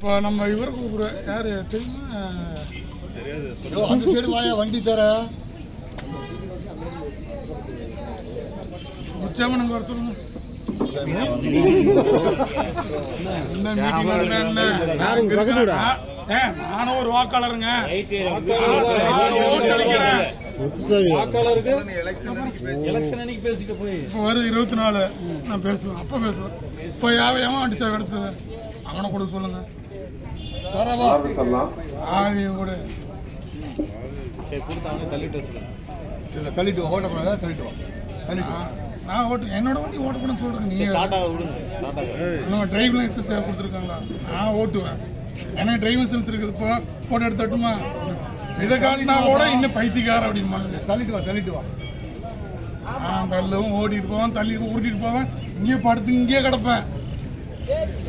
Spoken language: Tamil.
இப்போ நம்ம இவரை கூப்பிடுற யார் தெரியுமா? அந்த சைடு வாயா வண்டி தர முச்சமனுங்க வர சொல்லுங்க. நானும் ஒரு வாக்காளருங்க. வரும் 24 நான் பேசுவேன். அப்ப பேசுவேன். இப்போ யாவையாம வண்டி சார் எடுத்தது அவனை கூட சொல்லுங்க. தள்ளிட்டு ஓட்டக்கூடாது. தள்ளிட்டு நான் ஓட்டு என்னோட வண்டி ஓட்டக்கூடாதுன்னு சொல்றேன். நீங்க டிரைவிங் லைசன்ஸ் கொடுத்துருக்காங்களா? நான் ஓட்டுவேன். எனக்கு டிரைவிங் லைசன்ஸ் இருக்குது. இப்போ போட்டோ எடுத்துட்டுமா? இதை காட்டினா கூட இன்னும் பைத்தியக்கார அப்படிம்பாங்க. தள்ளிட்டு வா. தள்ளவும் ஓட்டிட்டு போவேன், தள்ளி உருட்டிட்டு போவேன். இங்கே படுத்து இங்கே கிடப்பேன்.